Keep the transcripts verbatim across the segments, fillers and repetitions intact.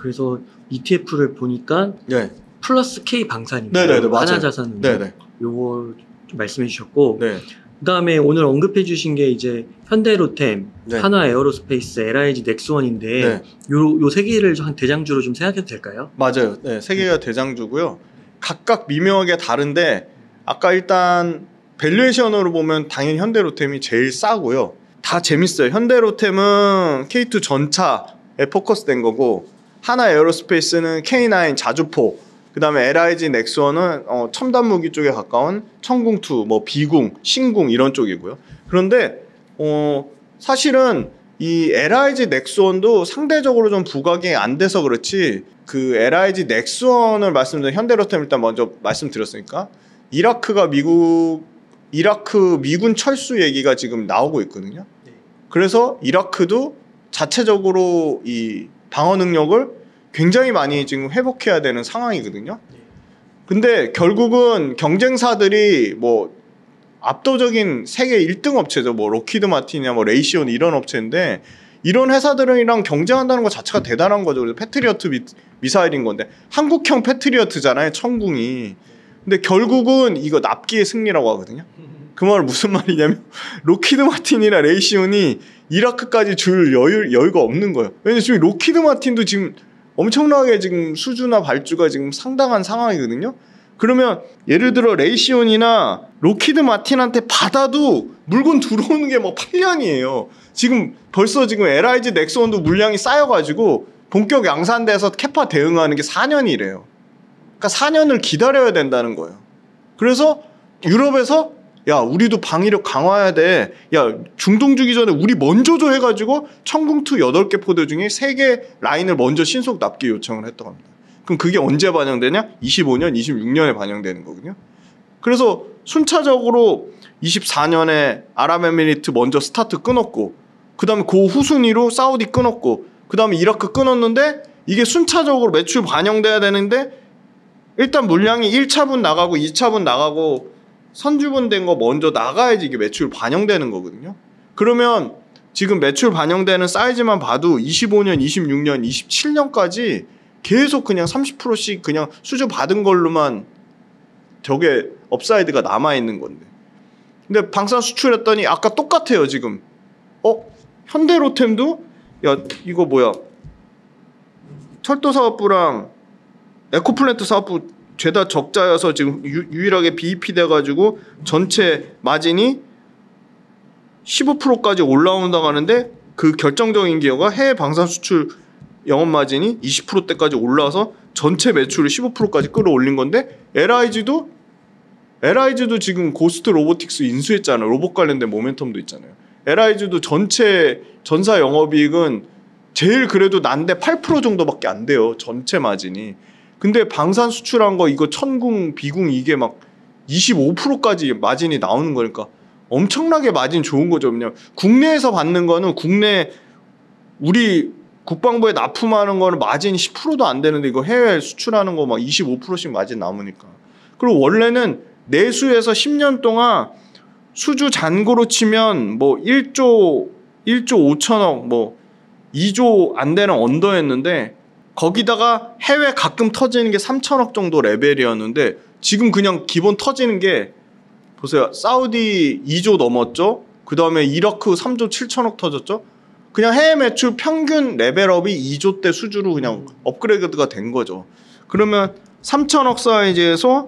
그래서 이티에프를 보니까 네. 플러스 K 방산입니다. 네네네, 맞아요. 하나자산은 네네. 요거 좀 말씀해 주셨고 네. 그다음에 오늘 언급해 주신 게 이제 현대로템, 네. 한화에어로스페이스, 엘아이지 넥스원인데 네. 요 요 세 개를 한 대장주로 좀 생각해도 될까요? 맞아요. 네, 세 개가 대장주고요. 각각 미묘하게 다른데 아까 일단 밸류에이션으로 보면 당연히 현대로템이 제일 싸고요. 다 재밌어요. 현대로템은 케이 투 전차에 포커스된 거고 하나에어로스페이스는 케이 나인 자주포, 그 다음에 엘아이지 넥스원은 어, 첨단 무기 쪽에 가까운 천궁 투, 뭐 비궁, 신궁 이런 쪽이고요. 그런데 어, 사실은 이 엘아이지 넥스원도 상대적으로 좀 부각이 안 돼서 그렇지 그 엘아이지 넥스원을 말씀드린 현대로템 일단 먼저 말씀드렸으니까 이라크가 미국 이라크 미군 철수 얘기가 지금 나오고 있거든요. 그래서 이라크도 자체적으로 이 방어 능력을 굉장히 많이 지금 회복해야 되는 상황이거든요. 근데 결국은 경쟁사들이 뭐 압도적인 세계 일 등 업체죠. 뭐 록히드 마틴이나 뭐 레이시온 이런 업체인데 이런 회사들이랑 경쟁한다는 것 자체가 대단한 거죠. 그래서 패트리어트 미, 미사일인 건데 한국형 패트리어트잖아요. 천궁이. 근데 결국은 이거 납기의 승리라고 하거든요. 그 말은 무슨 말이냐면 록히드 마틴이나 레이시온이 이라크까지 줄 여유, 여유가 없는 거예요. 왜냐면 지금 록히드 마틴도 지금 엄청나게 지금 수주나 발주가 지금 상당한 상황이거든요. 그러면 예를 들어 레이시온이나 록히드 마틴한테 받아도 물건 들어오는 게 막 팔 년이에요. 지금 벌써 지금 엘아이지 넥스원도 물량이 쌓여가지고 본격 양산돼서 캐파 대응하는 게 사 년이래요. 그러니까 사 년을 기다려야 된다는 거예요. 그래서 유럽에서 야 우리도 방위력 강화해야 돼. 야 중동 주기 전에 우리 먼저 줘 해가지고 천궁투 여덟 개 포대 중에 세 개 라인을 먼저 신속 납기 요청을 했다고 합니다. 그럼 그게 언제 반영되냐? 이십오 년, 이십육 년에 반영되는 거거든요. 그래서 순차적으로 이십사 년에 아랍에미리트 먼저 스타트 끊었고 그 다음에 그 후순위로 사우디 끊었고 그 다음에 이라크 끊었는데 이게 순차적으로 매출 반영돼야 되는데 일단 물량이 일 차분 나가고 이 차분 나가고 선주분 된 거 먼저 나가야지 이게 매출 반영되는 거거든요. 그러면 지금 매출 반영되는 사이즈만 봐도 이십오 년, 이십육 년, 이십칠 년까지 계속 그냥 삼십 퍼센트씩 그냥 수주 받은 걸로만 저게 업사이드가 남아있는 건데. 근데 방산 수출했더니 아까 똑같아요 지금. 어? 현대로템도 야 이거 뭐야 철도사업부랑 에코플랜트 사업부 죄다 적자여서 지금 유, 유일하게 비이피 돼가지고 전체 마진이 십오 퍼센트까지 올라온다고 하는데 그 결정적인 기여가 해외 방산 수출 영업 마진이 이십 퍼센트대까지 올라와서 전체 매출을 십오 퍼센트까지 끌어올린 건데 엘아이지도 엘아이지도 지금 고스트 로보틱스 인수했잖아요. 로봇 관련된 모멘텀도 있잖아요. 엘아이지도 전체 전사 영업이익은 제일 그래도 난데 팔 퍼센트 정도밖에 안 돼요. 전체 마진이. 근데 방산 수출한 거 이거 천궁, 비궁 이게 막 이십오 퍼센트까지 마진이 나오는 거니까 엄청나게 마진 좋은 거죠. 그냥 국내에서 받는 거는 국내 우리 국방부에 납품하는 거는 마진 십 퍼센트도 안 되는데 이거 해외 수출하는 거 막 이십오 퍼센트씩 마진 남으니까. 그리고 원래는 내수에서 십 년 동안 수주 잔고로 치면 뭐 일조 오천억 뭐 이조 안 되는 언더였는데 거기다가 해외 가끔 터지는 게 삼천억 정도 레벨이었는데 지금 그냥 기본 터지는 게 보세요. 사우디 이조 넘었죠. 그 다음에 이라크 삼조 칠천억 터졌죠. 그냥 해외 매출 평균 레벨업이 이조대 수주로 그냥 업그레이드가 된 거죠. 그러면 삼천억 사이즈에서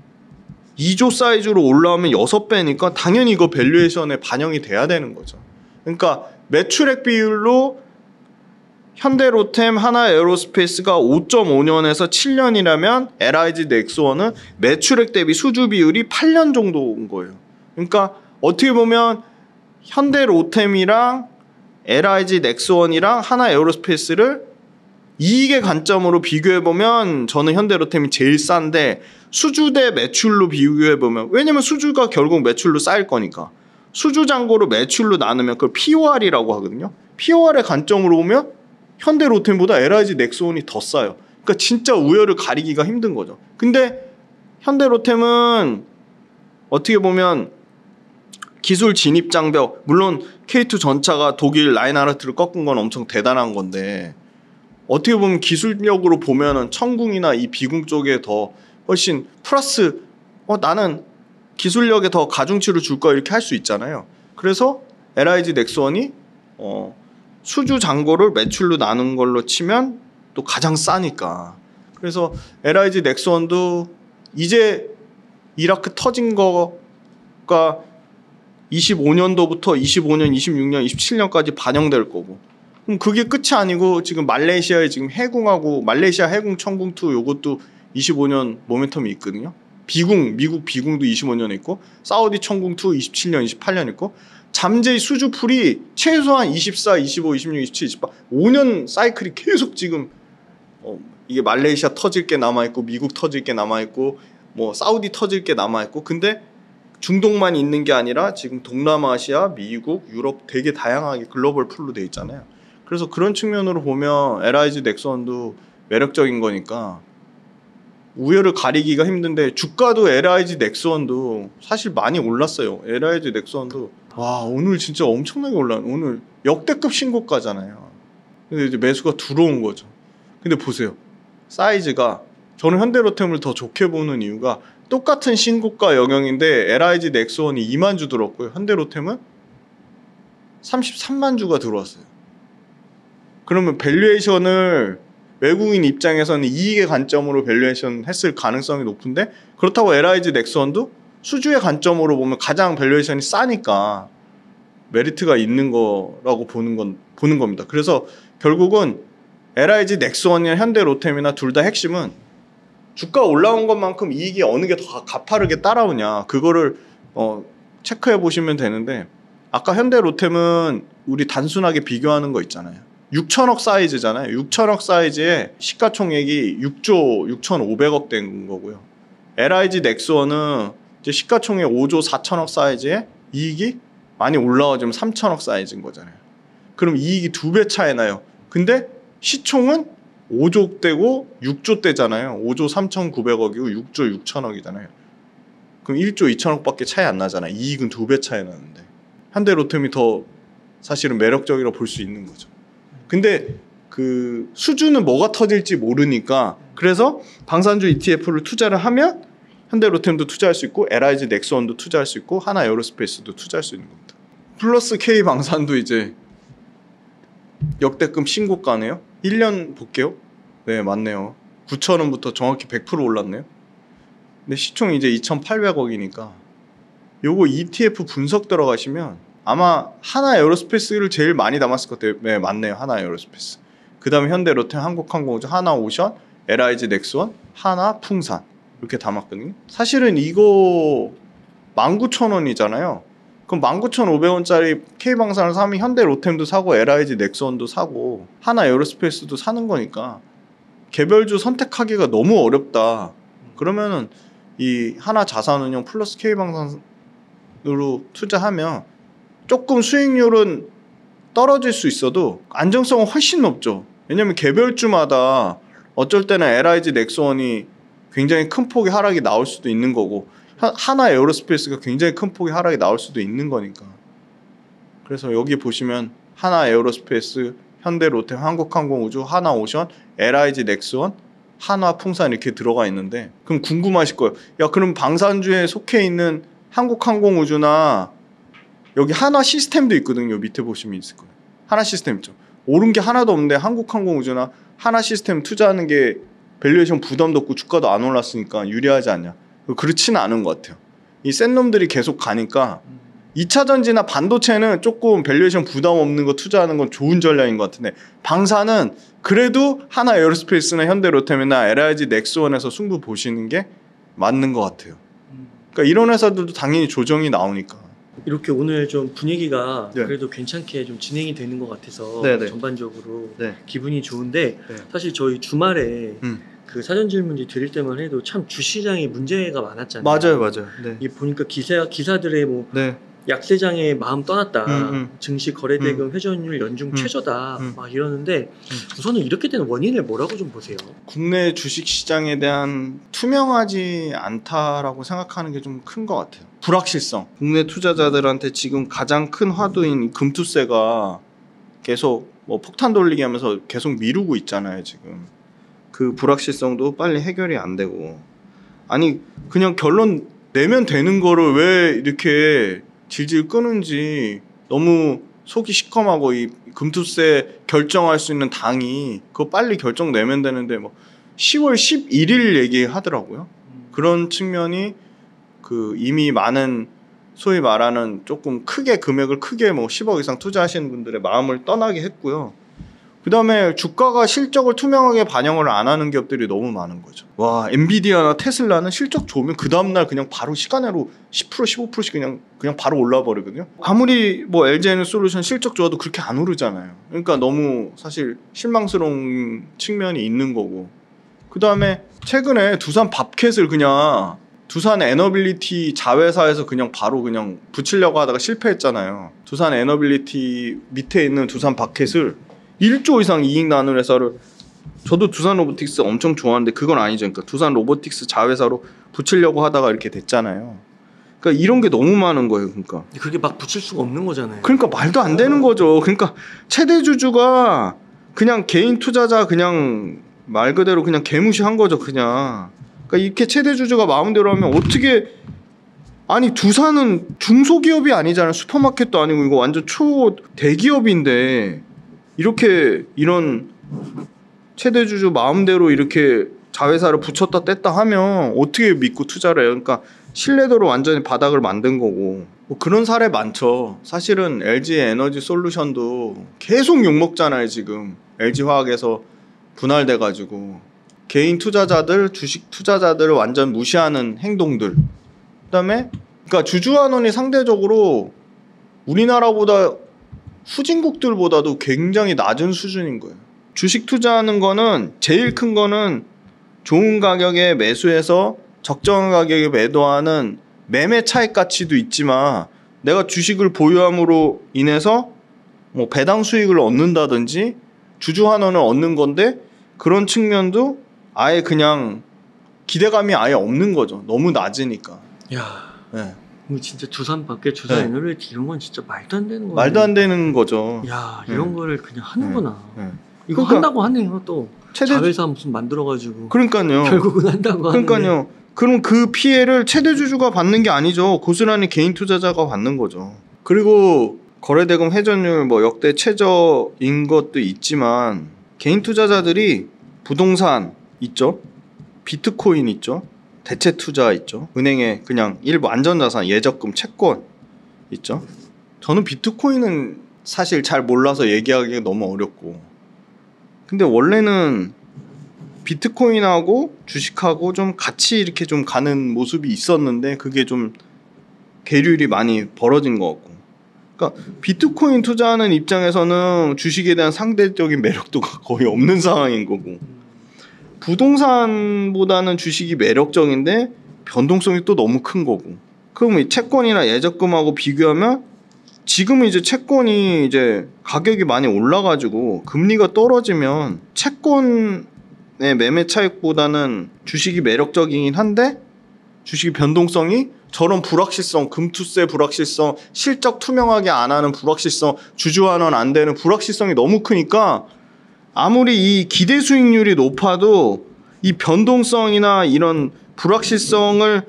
이조 사이즈로 올라오면 여섯 배니까 당연히 이거 밸류에이션에 반영이 돼야 되는 거죠. 그러니까 매출액 비율로 현대로템, 하나에어로스페이스가 오 점 오 년에서 칠 년이라면 엘아이지 넥스원은 매출액 대비 수주 비율이 팔 년 정도인 거예요. 그러니까 어떻게 보면 현대로템이랑 엘아이지 넥스원이랑 하나에어로스페이스를 이익의 관점으로 비교해보면 저는 현대로템이 제일 싼데 수주 대 매출로 비교해보면 왜냐면 수주가 결국 매출로 쌓일 거니까 수주 잔고로 매출로 나누면 그걸 피오알이라고 하거든요. 피오알의 관점으로 보면 현대로템보다 엘아이지 넥스원이 더 싸요. 그러니까 진짜 우열을 가리기가 힘든 거죠. 근데 현대로템은 어떻게 보면 기술 진입 장벽, 물론 케이 투 전차가 독일 라인하르트를 꺾은 건 엄청 대단한 건데 어떻게 보면 기술력으로 보면은 천궁이나 이 비궁 쪽에 더 훨씬 플러스 어 나는 기술력에 더 가중치를 줄 거야 이렇게 할 수 있잖아요. 그래서 엘아이지 넥스원이 어 수주 잔고를 매출로 나눈 걸로 치면 또 가장 싸니까. 그래서 엘아이지 넥스원도 이제 이라크 터진 거가 이십오 년도부터 이십오 년, 이십육 년, 이십칠 년까지 반영될 거고. 그럼 그게 끝이 아니고 지금 말레이시아에 지금 해궁하고 말레이시아 해궁 천궁 투 요것도 이십오 년 모멘텀이 있거든요. 비궁, 미국 비궁도 이십오 년에 있고 사우디 천궁 투 이십칠 년, 이십팔 년 있고 잠재 수주풀이 최소한 이십사, 이십오, 이십육, 이십칠, 이십팔 오 년 사이클이 계속 지금 어, 이게 말레이시아 터질 게 남아있고 미국 터질 게 남아있고 뭐 사우디 터질 게 남아있고 근데 중동만 있는 게 아니라 지금 동남아시아, 미국, 유럽 되게 다양하게 글로벌 풀로 돼 있잖아요. 그래서 그런 측면으로 보면 엘아이지 넥스원도 매력적인 거니까 우열을 가리기가 힘든데 주가도 엘아이지 넥스원도 사실 많이 올랐어요. 엘아이지 넥스원도 와 오늘 진짜 엄청나게 올랐네. 오늘 역대급 신고가잖아요. 근데 이제 매수가 들어온 거죠. 근데 보세요. 사이즈가 저는 현대로템을 더 좋게 보는 이유가 똑같은 신고가 영역인데 엘아이지 넥스원이 이만 주 들었고요. 현대로템은 삼십삼만 주가 들어왔어요. 그러면 밸류에이션을 외국인 입장에서는 이익의 관점으로 밸류에이션 했을 가능성이 높은데 그렇다고 엘아이지 넥스원도 수주의 관점으로 보면 가장 밸류에이션이 싸니까 메리트가 있는 거라고 보는 건 보는 겁니다. 그래서 결국은 엘아이지 넥스원이나 현대로템이나 둘 다 핵심은 주가 올라온 것만큼 이익이 어느 게 더 가파르게 따라오냐 그거를 어, 체크해 보시면 되는데 아까 현대로템은 우리 단순하게 비교하는 거 있잖아요. 육천억 사이즈잖아요. 육천억 사이즈에 시가총액이 육조 육천오백억 된 거고요. 엘아이지 넥스원은 이제 시가총액 오조 사천억 사이즈에 이익이 많이 올라와 지금 삼천억 사이즈인 거잖아요. 그럼 이익이 두 배 차이 나요. 근데 시총은 오조대고 육조대잖아요. 오조 삼천구백억이고 육조 육천억이잖아요. 그럼 일조 이천억밖에 차이 안 나잖아요. 이익은 두 배 차이 나는데 현대로템이 더 사실은 매력적이라고 볼 수 있는 거죠. 근데 그 수주는 뭐가 터질지 모르니까 그래서 방산주 이티에프를 투자를 하면 현대로템도 투자할 수 있고 엘아이지 넥스원도 투자할 수 있고 하나 에어로스페이스도 투자할 수 있는 겁니다. 플러스 K 방산도 이제 역대급 신고가네요. 일 년 볼게요. 네 맞네요. 구천 원부터 정확히 백 퍼센트 올랐네요. 근데 시총이 이제 이천팔백억이니까 요거 이티에프 분석 들어가시면 아마 하나 에어로스페이스를 제일 많이 담았을 것 같아요. 네 맞네요. 하나 에어로스페이스. 그 다음에 현대로템, 한국항공우주, 하나오션, 엘아이지 넥스원, 하나 풍산 이렇게 담았거든요. 사실은 이거 만 구천 원이잖아요. 그럼 만 구천오백 원짜리 K방산을 사면 현대로템도 사고 엘아이지 넥스원도 사고 하나 에어로스페이스도 사는 거니까 개별주 선택하기가 너무 어렵다. 그러면은 이 하나 자산운용 플러스 K방산으로 투자하면 조금 수익률은 떨어질 수 있어도 안정성은 훨씬 높죠. 왜냐면 개별주마다 어쩔 때는 엘아이지 넥스원이 굉장히 큰 폭의 하락이 나올 수도 있는 거고 하나 에어로스페이스가 굉장히 큰 폭의 하락이 나올 수도 있는 거니까. 그래서 여기 보시면 하나 에어로스페이스, 현대로템, 한국항공우주, 하나오션, 엘아이지 넥스원, 한화풍산 이렇게 들어가 있는데 그럼 궁금하실 거예요. 야 그럼 방산주에 속해 있는 한국항공우주나 여기 하나 시스템도 있거든요. 밑에 보시면 있을 거예요. 하나 시스템 있죠. 오른 게 하나도 없는데 한국항공우주나 하나 시스템 투자하는 게 밸류에이션 부담도 없고 주가도 안 올랐으니까 유리하지 않냐. 그렇지는 않은 것 같아요. 이 센 놈들이 계속 가니까 이차전지나 반도체는 조금 밸류에이션 부담 없는 거 투자하는 건 좋은 전략인 것 같은데 방사는 그래도 하나 에어로스페이스나 현대로템이나 엘아이지 넥스원에서 승부 보시는 게 맞는 것 같아요. 그러니까 이런 회사들도 당연히 조정이 나오니까. 이렇게 오늘 좀 분위기가 네. 그래도 괜찮게 좀 진행이 되는 것 같아서 네네. 전반적으로 네. 기분이 좋은데 네. 사실 저희 주말에 음. 그 사전 질문지 드릴 때만 해도 참 주시장에 문제가 많았잖아요. 맞아요, 맞아요. 네. 이 보니까 기사 기사들의 뭐 네. 약세장에 마음 떠났다, 음, 음. 증시 거래대금 음. 회전율 연중 음. 최저다, 음. 막 이러는데 우선은 이렇게 된 원인을 뭐라고 좀 보세요? 국내 주식 시장에 대한 투명하지 않다라고 생각하는 게 좀 큰 것 같아요. 불확실성. 국내 투자자들한테 지금 가장 큰 화두인 금투세가 계속 뭐 폭탄 돌리기 하면서 계속 미루고 있잖아요 지금. 그 불확실성도 빨리 해결이 안 되고, 아니 그냥 결론 내면 되는 거를 왜 이렇게 질질 끄는지 너무 속이 시커하고, 이 금투세 결정할 수 있는 당이 그거 빨리 결정 내면 되는데 뭐 시월 십일일 얘기하더라고요. 그런 측면이 그 이미 많은 소위 말하는 조금 크게 금액을 크게 뭐 십억 이상 투자하시는 분들의 마음을 떠나게 했고요. 그 다음에 주가가 실적을 투명하게 반영을 안 하는 기업들이 너무 많은 거죠. 와, 엔비디아나 테슬라는 실적 좋으면 그 다음날 그냥 바로 시간으로 십 퍼센트 십오 퍼센트씩 그냥 그냥 바로 올라 버리거든요. 아무리 뭐 엘지에너솔루션 실적 좋아도 그렇게 안 오르잖아요. 그러니까 너무 사실 실망스러운 측면이 있는 거고. 그 다음에 최근에 두산 밥캣을 그냥 두산 에너빌리티 자회사에서 그냥 바로 그냥 붙이려고 하다가 실패했잖아요. 두산 에너빌리티 밑에 있는 두산 밥캣을 일조 이상 이익 나는 회사를, 저도 두산 로보틱스 엄청 좋아하는데 그건 아니죠. 그러니까 두산 로보틱스 자회사로 붙이려고 하다가 이렇게 됐잖아요. 그러니까 이런 게 너무 많은 거예요. 그러니까 그게 막 붙일 수가 없는 거잖아요. 그러니까 말도 안 되는 거죠. 그러니까 최대 주주가 그냥 개인 투자자 그냥 말 그대로 그냥 개무시한 거죠. 그냥. 그러니까 이렇게 최대 주주가 마음대로 하면 어떻게, 아니 두산은 중소기업이 아니잖아요. 슈퍼마켓도 아니고 이거 완전 초 대기업인데 이렇게 이런 최대 주주 마음대로 이렇게 자회사를 붙였다 뗐다 하면 어떻게 믿고 투자를 해요. 그러니까 신뢰도로 완전히 바닥을 만든 거고, 뭐 그런 사례 많죠. 사실은 엘지 에너지 솔루션도 계속 욕먹잖아요. 지금 엘지화학에서 분할돼 가지고 개인 투자자들, 주식 투자자들을 완전 무시하는 행동들. 그다음에 그러니까 주주환원이 상대적으로 우리나라보다 후진국들보다도 굉장히 낮은 수준인 거예요. 주식 투자하는 거는 제일 큰 거는 좋은 가격에 매수해서 적정한 가격에 매도하는 매매 차익 가치도 있지만, 내가 주식을 보유함으로 인해서 뭐 배당 수익을 얻는다든지 주주 환원을 얻는 건데, 그런 측면도 아예 그냥 기대감이 아예 없는 거죠. 너무 낮으니까. 야, 네. 이거 진짜 두산 밖에 두산 네. 에너빌리티 이런 건 진짜 말도 안 되는 거예요. 말도 안 되는 거죠. 야, 이런 네. 거를 그냥 하는구나. 네. 네. 이거 그러니까 한다고 하네요. 또 최대 자회사 무슨 만들어가지고. 그러니까요. 결국은 한다고 하는데. 그러니까요. 그럼 그 피해를 최대 주주가 받는 게 아니죠. 고스란히 개인 투자자가 받는 거죠. 그리고 거래대금 회전율 뭐 역대 최저인 것도 있지만, 개인 투자자들이 부동산 있죠, 비트코인 있죠, 대체 투자 있죠, 은행에 그냥 일부 안전자산, 예적금, 채권 있죠. 저는 비트코인은 사실 잘 몰라서 얘기하기가 너무 어렵고, 근데 원래는 비트코인하고 주식하고 좀 같이 이렇게 좀 가는 모습이 있었는데 그게 좀 계율이 많이 벌어진 것 같고, 그러니까 비트코인 투자하는 입장에서는 주식에 대한 상대적인 매력도 거의 없는 상황인 거고, 부동산보다는 주식이 매력적인데 변동성이 또 너무 큰 거고, 그럼 이 채권이나 예적금하고 비교하면 지금은 이제 채권이 이제 가격이 많이 올라가지고 금리가 떨어지면 채권의 매매 차익보다는 주식이 매력적이긴 한데, 주식의 변동성이 저런 불확실성, 금투세 불확실성, 실적 투명하게 안 하는 불확실성, 주주환원 안 되는 불확실성이 너무 크니까 아무리 이 기대 수익률이 높아도 이 변동성이나 이런 불확실성을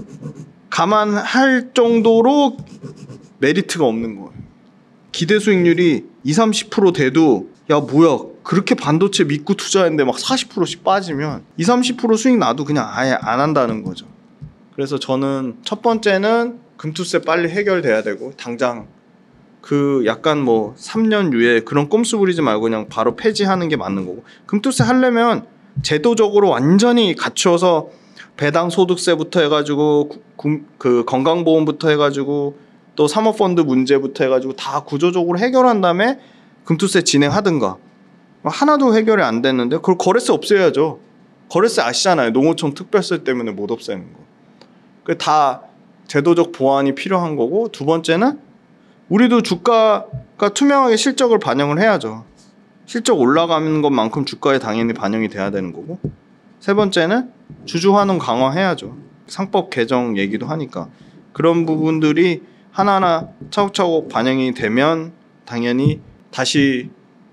감안할 정도로 메리트가 없는 거예요. 기대 수익률이 이십, 삼십 퍼센트 돼도 야 뭐야 그렇게 반도체 믿고 투자했는데 막 사십 퍼센트씩 빠지면 이십, 삼십 퍼센트 수익 나도 그냥 아예 안 한다는 거죠. 그래서 저는 첫 번째는 금투세 빨리 해결돼야 되고, 당장 그 약간 뭐 삼 년 유예 그런 꼼수 부리지 말고 그냥 바로 폐지하는 게 맞는 거고, 금투세 하려면 제도적으로 완전히 갖춰서 배당 소득세부터 해가지고 구, 그 건강보험부터 해가지고 또 사모펀드 문제부터 해가지고 다 구조적으로 해결한 다음에 금투세 진행하든가. 하나도 해결이 안 됐는데 그걸 거래세 없애야죠. 거래세 아시잖아요. 농어촌 특별세 때문에 못 없애는 거. 그 다 제도적 보완이 필요한 거고, 두 번째는 우리도 주가가 투명하게 실적을 반영을 해야죠. 실적 올라가는 것만큼 주가에 당연히 반영이 돼야 되는 거고, 세 번째는 주주 환원 강화해야죠. 상법 개정 얘기도 하니까 그런 부분들이 하나하나 차곡차곡 반영이 되면 당연히 다시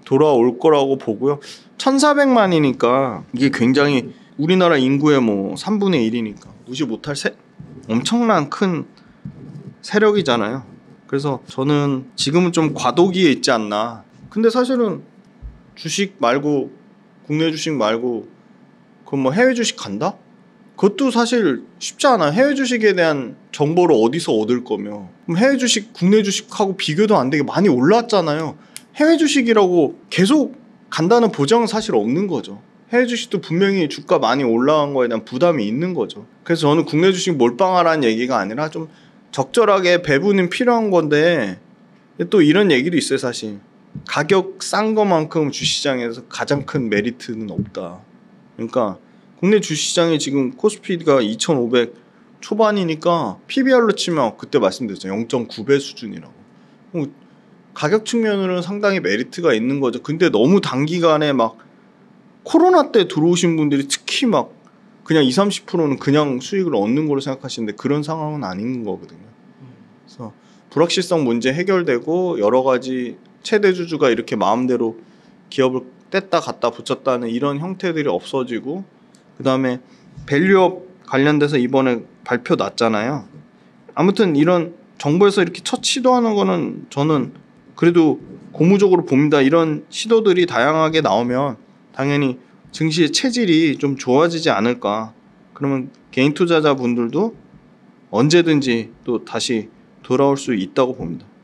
돌아올 거라고 보고요. 천사백만이니까 이게 굉장히 우리나라 인구의 뭐 삼분의 일이니까 무시 못할 세, 엄청난 큰 세력이잖아요. 그래서 저는 지금은 좀 과도기에 있지 않나. 근데 사실은 주식 말고 국내 주식 말고 그럼 뭐 해외 주식 간다? 그것도 사실 쉽지 않아요. 해외 주식에 대한 정보를 어디서 얻을 거며. 그럼 해외 주식 국내 주식하고 비교도 안 되게 많이 올랐잖아요. 해외 주식이라고 계속 간다는 보장은 사실 없는 거죠. 해외 주식도 분명히 주가 많이 올라간 거에 대한 부담이 있는 거죠. 그래서 저는 국내 주식 몰빵하라는 얘기가 아니라 좀 적절하게 배분이 필요한 건데, 또 이런 얘기도 있어요. 사실 가격 싼 것만큼 주시장에서 가장 큰 메리트는 없다. 그러니까 국내 주시장에 지금 코스피가 이천오백 초반이니까 피비알로 치면 그때 말씀드렸죠. 영 점 구 배 수준이라고. 가격 측면으로는 상당히 메리트가 있는 거죠. 근데 너무 단기간에 막 코로나 때 들어오신 분들이 특히 막 그냥 이십, 삼십 퍼센트는 그냥 수익을 얻는 걸로 생각하시는데 그런 상황은 아닌 거거든요. 그래서 불확실성 문제 해결되고 여러 가지 최대 주주가 이렇게 마음대로 기업을 뗐다 갖다 붙였다는 이런 형태들이 없어지고, 그 다음에 밸류업 관련돼서 이번에 발표 났잖아요. 아무튼 이런 정부에서 이렇게 첫 시도하는 거는 저는 그래도 고무적으로 봅니다. 이런 시도들이 다양하게 나오면 당연히 증시의 체질이 좀 좋아지지 않을까. 그러면 개인 투자자분들도 언제든지 또 다시 돌아올 수 있다고 봅니다.